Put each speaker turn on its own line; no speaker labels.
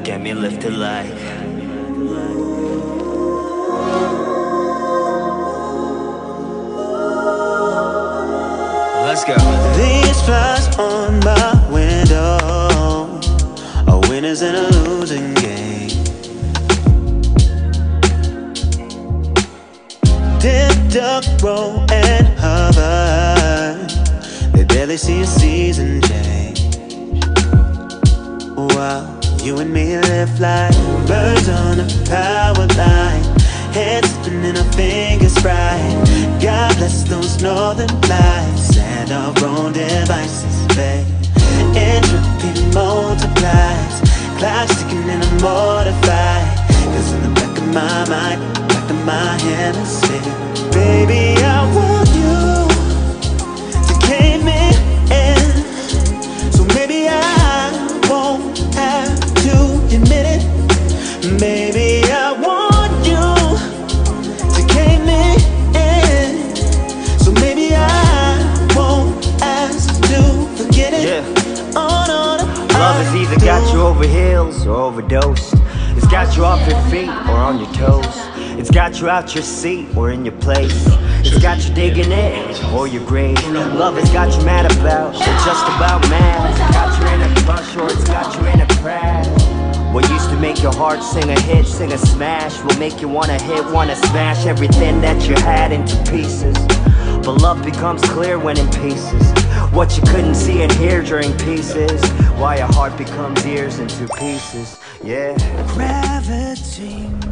get me lifted like. Let's go.
These flies on my window are winners in a losing game. Dip, duck, roll, and hover. They barely see a season change. Wow, you and me live like birds on a power line. Heads spinning and our fingers bright. God bless those northern lights and our own devices, babe. Entropy multiplies. Clocks ticking and I'm mortified. Cause in the back of my mind, back of my hemisphere, baby, I want you to came in. So maybe I won't have to admit it. Maybe I want you to came in. So maybe I won't ask to forget it.
Yeah.
Oh, no, no,
Love has either got you over heels or overdosed. It's got you off your feet or on your toes. It's got you out your seat or in your place. It's got you digging in or your grave. Love has got you mad about or just about mad. It's got you in a crush or it's got you in a crash. What used to make your heart sing a hit, sing a smash, will make you wanna hit, wanna smash everything that you had into pieces. But love becomes clear when in pieces. What you couldn't see and hear during pieces. Why your heart becomes ears into pieces. Yeah.
gravity